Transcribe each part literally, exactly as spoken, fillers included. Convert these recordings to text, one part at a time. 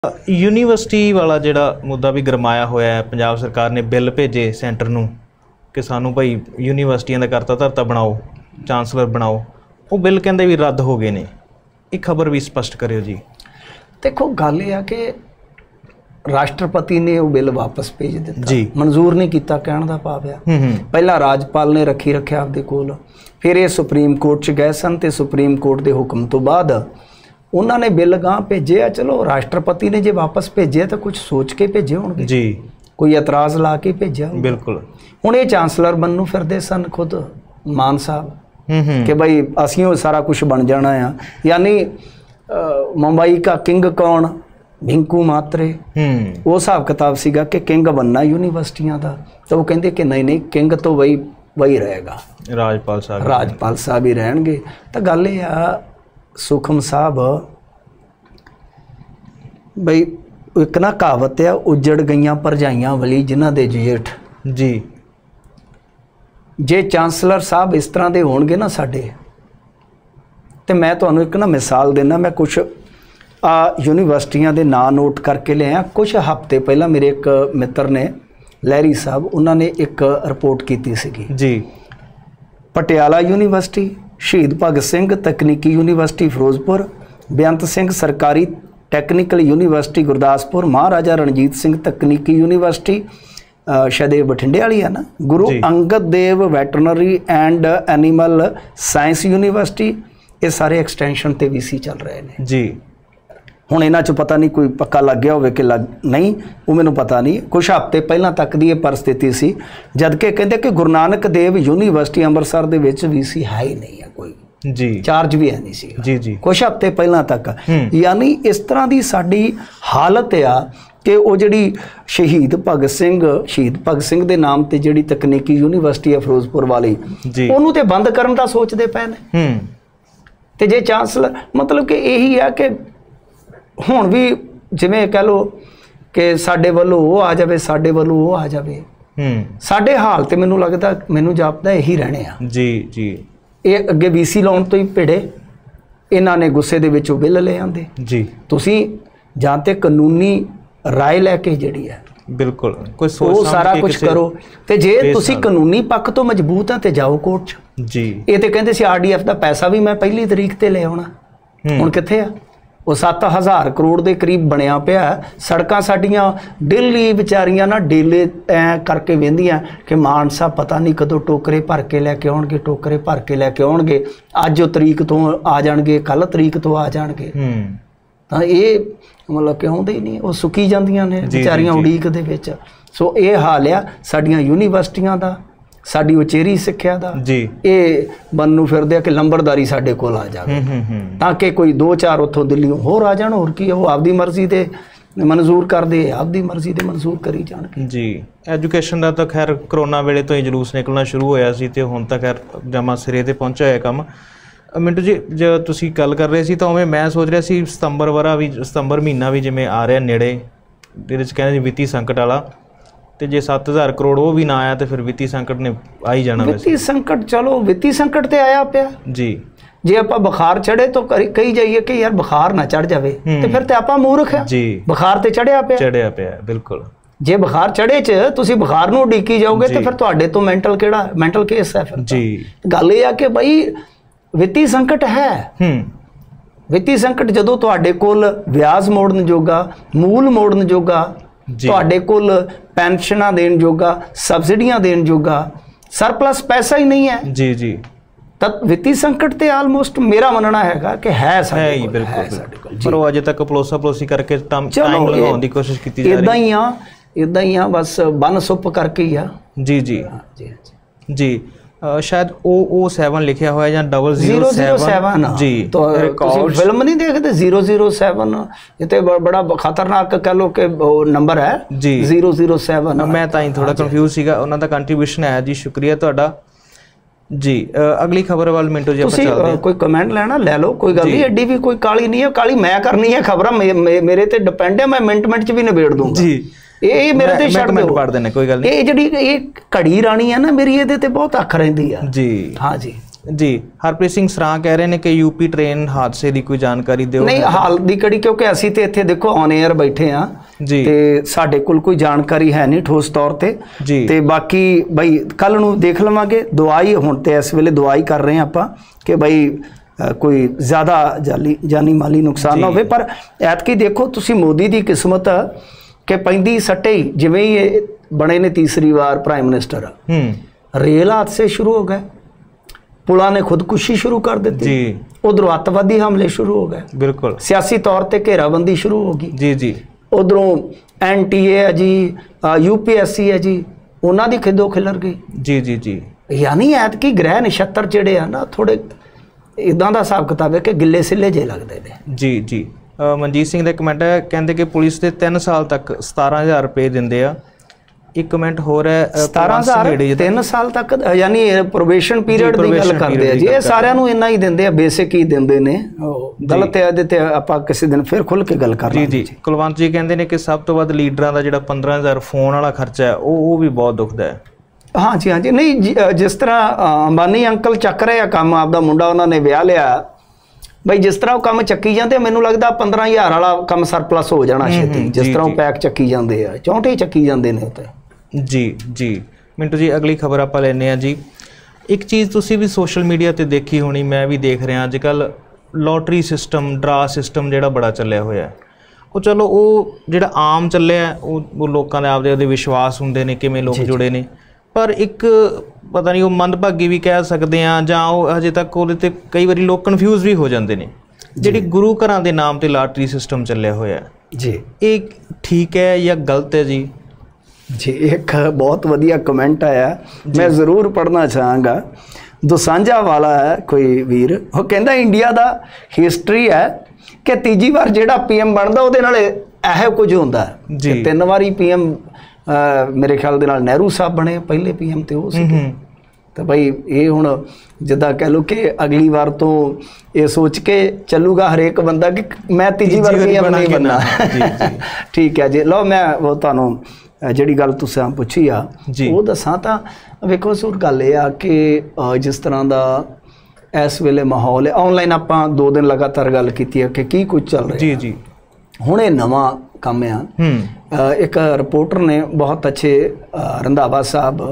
University वाला जिहड़ा मुद्दा भी गरमाया होया है, पंजाब सरकार ने बिल भेजे सेंटर नूं कि सानू भाई यूनीवर्सिटियां दा करता धरता बनाओ, चांसलर बनाओ, वो बिल कहंदे भी रद्द हो गए ने। एक खबर भी स्पष्ट करियो जी। देखो गल यह कि राष्ट्रपति ने वो बिल वापस भेज दिता जी, मंजूर नहीं किया, कहण दा भाव आ पहला राजपाल ने रखी रखिया आपदे कोल, फिर ये सुप्रीम कोर्ट च गए सन ते सुप्रीम कोर्ट के हुक्म तो बाद उन्होंने बिल गां भेजे। चलो राष्ट्रपति ने जे वापस भेजे तो कुछ सोच के भेजे होणगे जी, कोई एतराज़ ला के भेजा बिल्कुल। हुण ये चांसलर बनू फिरदे सन खुद मान साहब कि भाई असीं सारा कुछ बन जाना आ, यानी मुंबई का किंग कौन, भिंकू मात्रे, वो हिसाब किताब सीगा कि किंग बनना यूनीवर्सिटियां दा। तो वो कहंदे कि नहीं नहीं किंग तो वही वही रहेगा, राजपाल साहब राजपाल साहब ही रहणगे। तो गल ये आ सुखम साहब बई एक ना कहावत है, उजड़ गईयां भरजाइयां वाली जिन्हां दे जेठ जी। जे चांसलर साहब इस तरह के होणगे ना साडे, तो मैं तुहानूं एक ना मिसाल देना। मैं कुछ आ यूनीवर्सिटियां दे नाम नोट करके लिया। कुछ हफ्ते पहला मेरे एक मित्र ने लहरी साहब उन्होंने एक रिपोर्ट की सीगी जी। पटियाला यूनीवर्सिटी, शहीद भगत सिंह तकनीकी यूनीवर्सिटी फिरोजपुर, बेअंत सिंह सरकारी टैक्नीकल यूनीवर्सिटी गुरदासपुर, महाराजा रणजीत सिंह तकनीकी यूनीवर्सिटी शायद ये बठिंडे वाली है ना, Guru Angad Dev veterinary and animal science university, ये सारे एक्सटेंशन ते वीसी चल रहे हैं जी। हुण इन्हां च पता नहीं कोई पक्का लग गया होवे कि लग नहीं, वो मैनूं पता नहीं। कुछ हफ्ते पहलां तक दी ये परिस्थिति सी जदकि कहंदे कि गुरु नानक देव यूनीवर्सिटी अंमृतसर दे विच वीसी है ही नहीं है, कोई जी चार्ज भी है नहीं सी जी जी कुछ हफ्ते पहलां तक। यानी इस तरह की साडी हालत आ कि वो जिहड़ी शहीद भगत सिंह शहीद भगत सिंह के नाम ते जिहड़ी तकनीकी यूनीवर्सिटी है फिरोजपुर वाली, उन्होंने तो बंद करन दा सोचते पे ने। ते जे चांसलर मतलब कि यही है कि हुण भी जिवें कह लो कि साडे वल्लों वो आ जाए, साडे वल्लों वो आ जाए, साडे हाल ते मैनूं लगदा मैनूं जापदा यही रहने आ जी जी। ये अगे वीसी लाउण तो ही भिड़े, इन्हां ने गुस्से दे विच बिल ले आंदे जी। तुसीं जां ते कानूनी राय लैके जिहड़ी है बिल्कुल कोई सोच वो सारा कुछ करो, ते जे तुसीं कानूनी पक्ष तो मजबूत हैं ते जाओ कोर्ट च जी। ये तो कहंदे सी आरडीएफ का पैसा भी मैं पहली तरीक ते ले आउणा, हुण कित्थे आ? वो सत्त हज़ार करोड़ के करीब बनया पिया। सड़कां साडियां डेली बेचारियां ना डेले ऐ करके वेंदियां कि मान साहब पता नहीं कदों टोकरे भर के लैके आउणगे, टोकरे भर के लैके आउणगे, अज तरीक तो आ जाणगे, कल तरीक तो आ जाणगे। तां ये मतलब कि आउंदे ही नहीं, वो सुकी जांदियां ने बेचारियां उड़ीक दे विच। सो ये हाल आ साडियां यूनीवर्सिटियां दा, साडी उचेरी सिक्ख्या दा जी। ये बनू फिरदे कि लंबरदारी साडे कोल आ जाए ताकि कोई दो चार उत्थों दिल्लीओं होर आ जाण, होर की वो आपदी मर्जी दे मंजूर कर दे, आपदी मर्जी दे मंजूर करी जाणगे जी। एजुकेशन दा तां खैर करोना वेले तो ही जलूस निकलना शुरू होया सी ते हुण तां खैर जमा सिरे ते पहुंचा होया काम। मिंटू जी जो तुसीं गल कर रहे सी तां उवें मैं सोच रहा सी सतंबर वरा भी सतंबर महीना भी जिवें आ रहा नेड़े, जिहदे च कहंदे वित्ती संकट वाला, तो जे सत्त हज़ार करोड़ वो भी ना आया तो फिर वित्ती संकट ने आ ही जाना। वित्ती संकट चलो वित्ती संकट तो आया पिया जी। जे आप बुखार चढ़े तो कही जाइए कि यार बुखार ना चढ़ जाए तो फिर तो आप मूर्ख है जी। बुखार तो चढ़िया पिया चढ़िया पिया बिल्कुल। जे बुखार चढ़े च तुसीं बुखार नूं उडीकी जाओगे तो फिर तुहाडे तो मैंटल किहड़ा मैंटल केस है फिर जी। गल ये आ कि बई वित्ती संकट है, वित्ती संकट जदों तुहाडे कोल व्याज मोड़न जोगा, मूल मोड़न जोगा, तुहाडे कोल पेंशनां देण जोगा, सबसिडियां देण जोगा सरप्लस पैसा ही नहीं है जी जी। तब वित्ती संकट ते आलमोस्ट मेरा मनना हैगा कि है साडे कोल, बिल्कुल बिल्कुल। पर वो अजे तक पलोसा पलोसी करके टाइम लगाउण दी कोशिश कीती जा रही है। इदां ही आ इदां ही आ बस बन सुप करके ही आ जी जी जी जी। शायद ओ ओ सेवन लिखा हुआ है या डबल जीरो सेवन जी। तो फिल्म नहीं देखते जीरो जीरो सेवन, ये तो बड़ा खतरनाक कह लो कि नंबर है जी जीरो जीरो सेवन। मैं ताई थोड़ा कंफ्यूज सीगा, उन्हां दा कंट्रीब्यूशन है जी, शुक्रिया तुहाडा जी। अगली खबर वाल मिंटो जी चलते हैं। कोई कमेंट लेना ले लो, कोई गल नहीं, एडी भी कोई काली नहीं है, काली मैं करनी है खबर मेरे ते डिपेंड है, मैं मिनट मिनट च भी निबेड़ दूंगा जी। ये मेरे ते छड़ दो पढ़ देने कोई गल नहीं। ये जिहड़ी ये घड़ी राणी है ना मेरी, ये ते बहुत अख रहिंदी है जी। हाँ जी। जी हरप्रीत सिंह सरां कह रहे हैं कि यूपी ट्रेन हादसे की कोई जानकारी दिओ। नहीं हाल की कड़ी क्योंकि असी तो इत्थे देखो ऑन एयर बैठे हाँ जी ते साडे कोल कोई जानकारी है नहीं ठोस तौर ते जी ते बाकी बई कल नूं देख लवांगे। दवाई हुण ते इस वेले दवाई कर रहे हैं आपां कि बई कोई ज़्यादा जाली जानी माली नुकसान ना होवे। पर ऐतकी देखो तुसी मोदी दी किस्मत कि पैंदी सट्टे ही जिवें ही ये बने ने तीसरी बार प्राइम मिनिस्टर रेल हादसे शुरू हो गए, पुला ने खुदकुशी शुरू कर दी जी, उधरों अतवादी हमले शुरू हो गए, बिल्कुल सियासी तौर पर घेराबंदी शुरू हो गई जी जी, उधरों एन टी ए है ji, U P S C है जी, उन्होंने खिदो खिलर गई जी जी जी। यानी ऐतकी ग्रह नक्षत्र जिहड़े आ ना थोड़े इदां दा हिसाब किताब है कि गिले सिले जे लगदे ने जी जी। मनजीत सिंह का कमेंट है कहते कि पुलिस के तीन साल तक सतारह हज़ार रुपये देंगे आ। एक कमेंट हो रहा है सतारह हज़ार तीन साल तक यानी प्रोबेशन पीरियड की गल करते हैं जी, ये सारिਆਂ ਨੂੰ ਇੰਨਾ ਹੀ ਦਿੰਦੇ ਆ, ਬੇਸਿਕ ਹੀ ਦਿੰਦੇ ਨੇ। ਗਲਤ ਹੈ ਇਹਦੇ ਤੇ ਆਪਾਂ ਕਿਸੇ ਦਿਨ ਫਿਰ ਖੁੱਲ ਕੇ ਗੱਲ ਕਰ ਲਾਂਗੇ ਜੀ ਜੀ। ਕੁਲਵੰਤ ਜੀ ਕਹਿੰਦੇ ਨੇ ਕਿ ਸਭ ਤੋਂ ਵੱਧ ਲੀਡਰਾਂ ਦਾ ਜਿਹੜਾ ਪੰਦਰਾਂ ਹਜ਼ਾਰ ਫੋਨ ਵਾਲਾ ਖਰਚਾ ਹੈ ਉਹ ਉਹ ਵੀ ਬਹੁਤ ਦੁਖਦਾ ਹੈ। हाँ जी हाँ जी। नहीं जिस तरह अंबानी अंकल चक रहे काम आपका मुंडा उन्होंने ब्याह लिया बई जिस तरह वो काम चक्की जाते मैनू लगता पंद्रह हज़ार वाला काम सरप्लस हो जाना छेती, जिस तरह वो पैक चक्की जाते हैं चौंटे चक्की जाते हैं उत्ते जी जी। मिंटू जी अगली खबर आप लेने हैं जी। एक चीज़ तुसी भी सोशल मीडिया ते देखी होनी, मैं भी देख रहा अजकल लॉटरी सिस्टम ड्रा सिस्टम जिहड़ा बड़ा चलिया होया है वो चलो वो जिहड़ा आम चलिया वो लोगों के आपदे उहदे विश्वास हुंदे ने किवें लोग जुड़े ने, पर एक पता नहीं वो मंदभागी भी कह सकते हैं जां हजे तक वो कई बार लोग कन्फ्यूज़ भी हो जाते हैं जिहड़ी गुरु घरां दे नाम ते लॉटरी सिस्टम चलिया होया जी, एक ठीक है या गलत है जी? जी एक बहुत वधिया कमेंट आया, मैं ज़रूर पढ़ना चाहांगा। दोसांझा वाला है कोई वीर, वो कहंदा इंडिया दा हिस्टरी है कि तीजी बार जिहड़ा पी एम बनदा उहदे नाल इहो कुछ हुंदा जी। तीन वारी पी एम Uh, मेरे ख्याल दे नाल नेहरू साहब बने पहले पी एम तो वो तो भाई ये हुण जिद्दां कह लो कि अगली बार तो ये सोच के चलूगा हरेक बंदा कि मैं तीजी बार पी एम नहीं बनना ठीक है जी। लो मैं वो तुहानूं जिहड़ी गल तुसां पुछी आ वो दसां तां वेखो सूर गल ये आ कि जिस तरह दा इस वेले माहौल है ऑनलाइन आपां दो दिन लगातार गल कीती है कि की कुछ चल रहा जी जी। हुणे नवां काम आ एक रिपोर्टर ने बहुत अच्छे रंधावा साहब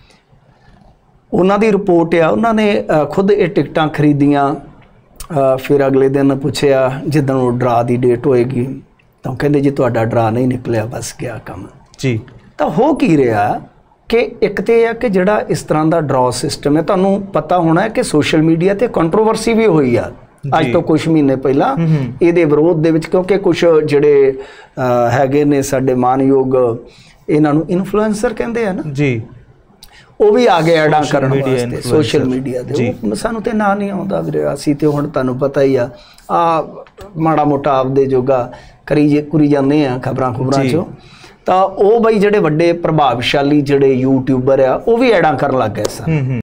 उन्होंने रिपोर्ट आ उन्होंने खुद ये टिकटां खरीदियां, फिर अगले दिन पूछया जिदन वो ड्रा की डेट होएगी तो कहते जी तुहाडा ड्रा नहीं निकलिया बस गया काम जी। तो हो की रहा कि एक तो यह कि जिहड़ा इस तरह का ड्रॉ सिस्टम है तुहानूं पता होना है कि सोशल मीडिया ते कंट्रोवर्सी भी हुई आ अज तो कुछ महीने पहला ये विरोध दे विच, क्योंकि कुछ जिहड़े हैगे ने साडे मानयोग इन्हां नूं इन्फ्लुएंसर कहंदे आ ना जी, वो भी आ गए एडां करन वास्ते सोशल मीडिया दे। सानूं ते नां नहीं आउंदा वीरे, असीं ते हुण तुहानूं पता ही आ आ माड़ा मोटा आपदे जोगा करी कुरी जांदे आ खबरां खुबरां चों, तां वो बई जिहड़े वड्डे प्रभावशाली जिहड़े यूट्यूबर आ वो भी एडां करन लग गए सन।